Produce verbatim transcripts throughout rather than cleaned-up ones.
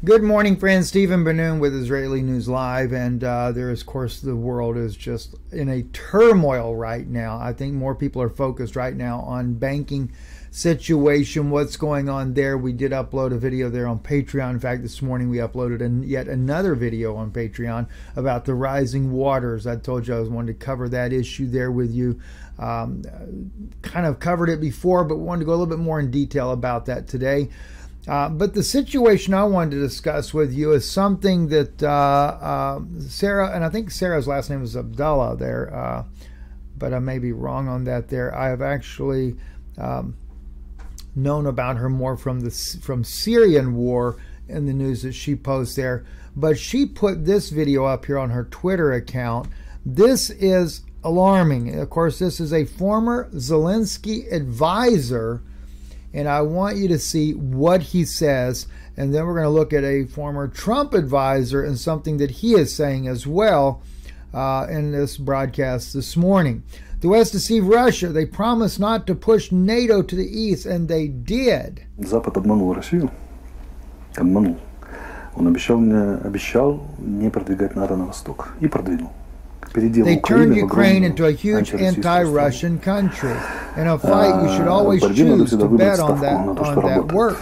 Good morning, friends. Stephen Benoon with Israeli News Live, and uh, there is, of course, the world is just in a turmoil right now. I think more people are focused right now on banking situation, what's going on there. We did upload a video there on Patreon. In fact, this morning we uploaded an, yet another video on Patreon about the rising waters. I told you I was wanted to cover that issue there with you. Um, kind of covered it before, but wanted to go a little bit more in detail about that today. Uh, but the situation I wanted to discuss with you is something that uh, uh, Sarah, and I think Sarah's last name is Abdullah there, uh, but I may be wrong on that there. I have actually um, known about her more from the from Syrian war in the news that she posts there. But she put this video up here on her Twitter account. This is alarming. Of course, this is a former Zelensky advisor, and I want you to see what he says, and then we're going to look at a former Trump advisor and something that he is saying as well uh, in this broadcast this morning. The West deceived Russia. They promised not to push NATO to the east, and they did. Запад обманул Россию. Обманул. Он обещал, обещал не продвигать НАТО на восток. И продвинул. They turned Ukraine into a huge anti-Russian country. In a fight, you should always choose to bet on that, on that works.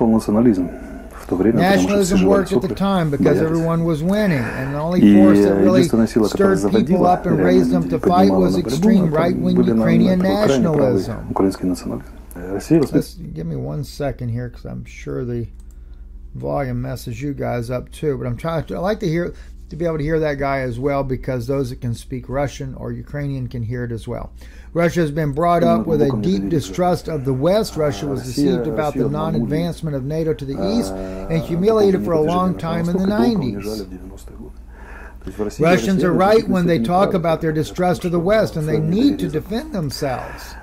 Nationalism worked at the time because everyone was winning, and the only force that really stirred people up and raised them to fight was extreme right-wing Ukrainian nationalism. Let's give me one second here, because I'm sure the volume messes you guys up too. But I'm trying to. I like to hear. to be able to hear that guy as well, because those that can speak Russian or Ukrainian can hear it as well. Russia has been brought up with a deep distrust of the West. Russia was deceived about the non-advancement of NATO to the east and humiliated for a long time in the nineties. Russians are right when they talk about their distrust of the West, and they need to defend themselves.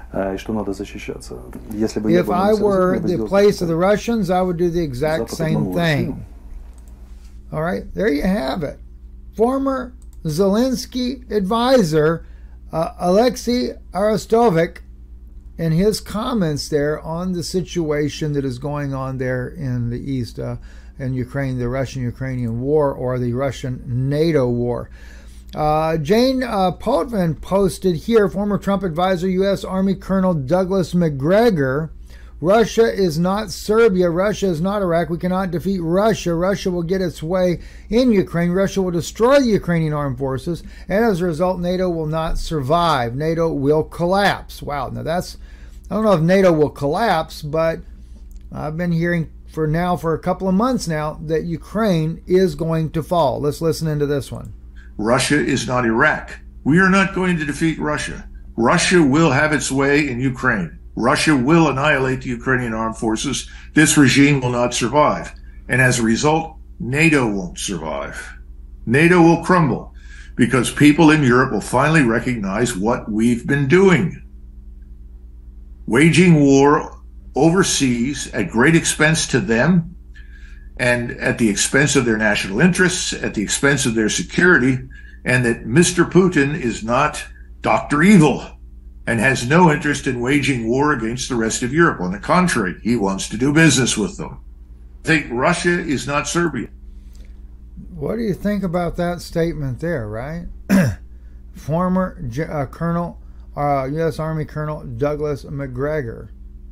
If I were the place of the Russians, I would do the exact same thing. All right, there you have it. Former Zelensky advisor uh, Alexey Arestovich, and his comments there on the situation that is going on there in the east, uh, in Ukraine, the Russian-Ukrainian war, or the Russian-NATO war. Uh, Jane uh, Potvin posted here, former Trump advisor, U S Army Colonel Douglas Macgregor, Russia is not Serbia. Russia is not Iraq. We cannot defeat Russia. Russia will get its way in Ukraine. Russia will destroy the Ukrainian armed forces. And as a result, NATO will not survive. NATO will collapse. Wow. Now that's, I don't know if NATO will collapse, but I've been hearing for now, for a couple of months now, that Ukraine is going to fall. Let's listen into this one. Russia is not Iraq. We are not going to defeat Russia. Russia will have its way in Ukraine. Russia will annihilate the Ukrainian armed forces. This regime will not survive. And as a result, NATO won't survive. NATO will crumble because people in Europe will finally recognize what we've been doing. Waging war overseas at great expense to them and at the expense of their national interests, at the expense of their security, and that Mister Putin is not Doctor Evil and has no interest in waging war against the rest of Europe. On the contrary, he wants to do business with them. I think Russia is not Serbia. What do you think about that statement there, right? Former uh, Colonel, uh, U S Army Colonel Douglas Macgregor.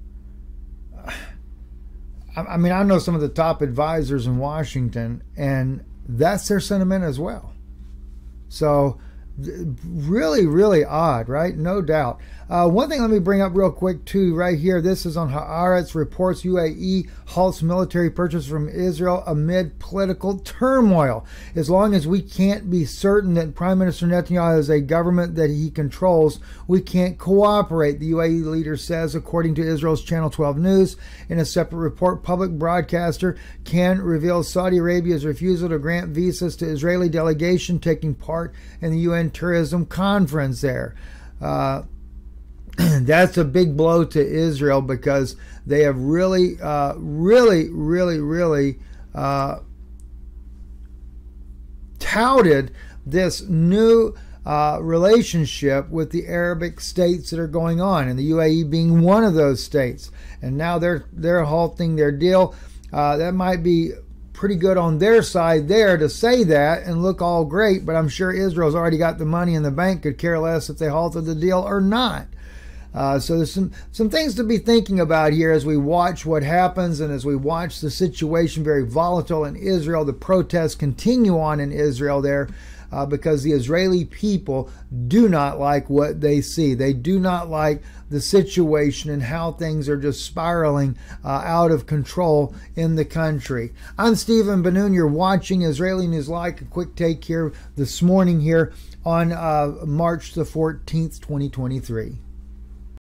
I, I mean, I know some of the top advisors in Washington, and that's their sentiment as well. So, really, really odd, right? No doubt. Uh, one thing let me bring up real quick, too, right here. This is on Haaretz. Reports U A E halts military purchase from Israel amid political turmoil. As long as we can't be certain that Prime Minister Netanyahu has a government that he controls, we can't cooperate, the U A E leader says, according to Israel's Channel twelve News. In a separate report, public broadcaster Kan reveals Saudi Arabia's refusal to grant visas to Israeli delegation taking part in the U N tourism conference there. Uh, that's a big blow to Israel, because they have really, uh, really, really, really uh, touted this new uh, relationship with the Arabic states that are going on, and the U A E being one of those states. And now they're they're halting their deal. Uh, that might be pretty good on their side there to say that and look all great, but I'm sure Israel's already got the money in the bank, could care less if they halted the deal or not. Uh, so there's some, some things to be thinking about here as we watch what happens and as we watch the situation very volatile in Israel. The protests continue on in Israel there uh, because the Israeli people do not like what they see. They do not like the situation and how things are just spiraling uh, out of control in the country. I'm Stephen Ben-Nun. You're watching Israeli News Live. A quick take here this morning here on uh, March the fourteenth, twenty twenty-three.